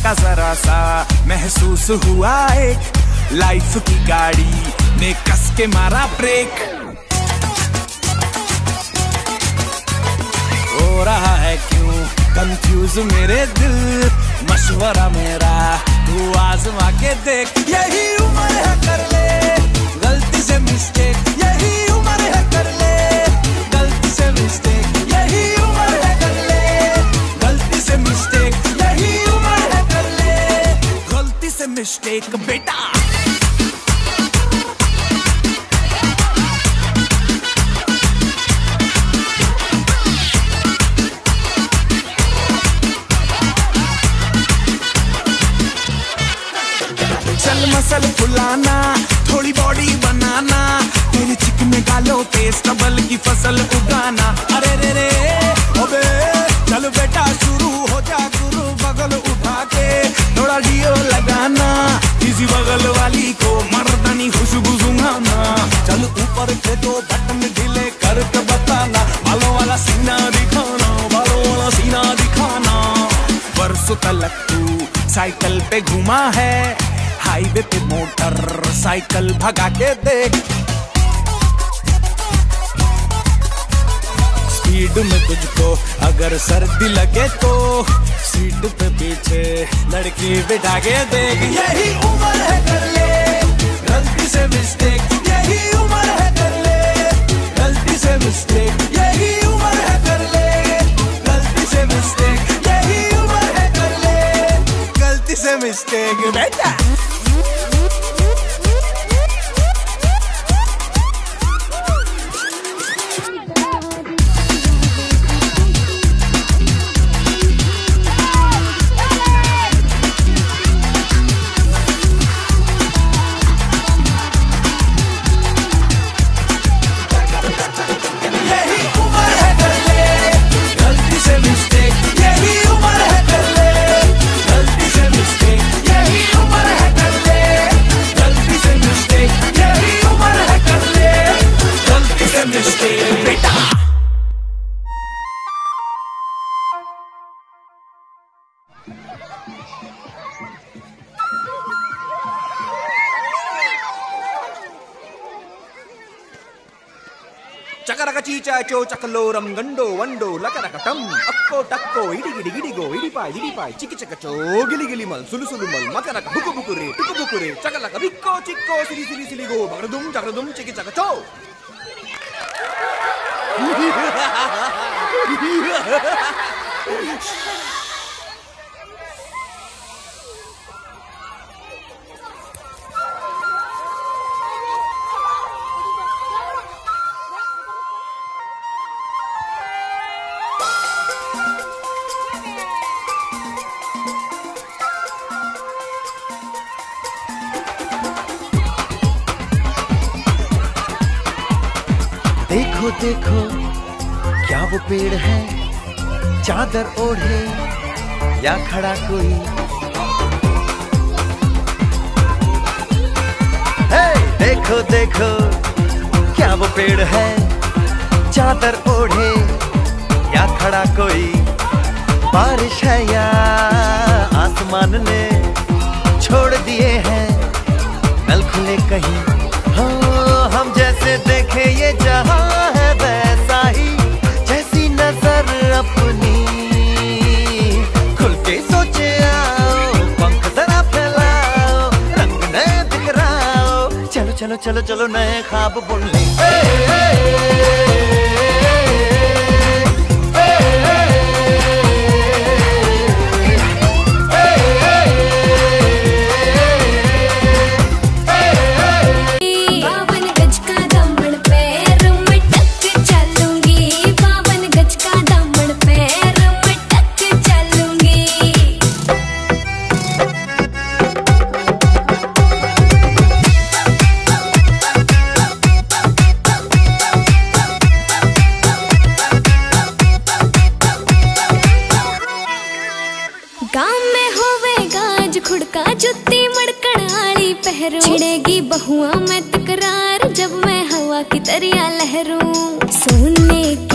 का जरा सा महसूस हुआ एक, लाइफ की गाड़ी ने कस के मारा ब्रेक। हो रहा है क्यों कंफ्यूज मेरे दिल, मशवरा मेरा तू आजमा के देख। यही उम्र है कर ले गलती से मिस्टेक, यही उम्र है कर ले गलती से मिस्टेक, यही उम्र है कर ले गलती से मिस्टेक, यही उम्र है कर ले गलती से मिस्टेक बेटा। चल मसल फुलाना, थोड़ी बॉडी बनाना, तेरे चिकने गालों पे स्टबल की फसल उगाना। अरे रे रे अबे चल बेटा शुरू हो जा गुरु, बगल उठा के थोड़ा डियो लगाना, इसी बगल वाली को मर्दानी खुशबू सुंघाना। चल ऊपर के दो बटन ढीले करके बताना, बालों वाला सीना दिखाना, बालों वाला सीना दिखाना। बरसों तक तू साइकिल पे घुमा है, हाईवे पे मोटर साइकिल भगा के देख। स्पीड में तुझको अगर सर्दी लगे तो सीट पे पीछे लड़की बिठा के देख। यही उम्र है कर ले गलती से मिस्टेक, यही उम्र है कर ले गलती से मिस्टेक, यही उम्र है कर ले गलती से मिस्टेक, यही उम्र है कर ले गलती से मिस्टेक बेटा। चकरक चीचा चो चकलोरम गंडो वंडो लकरक टम अक्को टक्को इडी गिडी गिडी गो इडी पाई चिकी चक चो गिली गिली मल सुलु सुलु मल मकरक बुकु बुकु रे टुकु बुकु रे चकलक बिक्को चिक्को सिली सिली सिली गो चकरदुम चिकी चक चो। देखो देखो क्या वो पेड़ है, चादर ओढ़े या खड़ा कोई। हे देखो देखो क्या वो पेड़ है, चादर ओढ़े या खड़ा कोई। बारिश है या आसमान ने छोड़ दिए हैं नल खुले कहीं। हाँ हम जैसे देखे ये जहां है वैसा ही, जैसी नजर अपनी खुल के सोचे आओ, पंख जरा फैलाओ, रंग नए बिखराओ। चलो चलो चलो चलो नए ख्वाब बुन ले। जुत्ती मड़कड़ आली पहरू, छिड़ेगी बहुआ में तकरार जब मैं हवा की तरिया लहरूं। सोने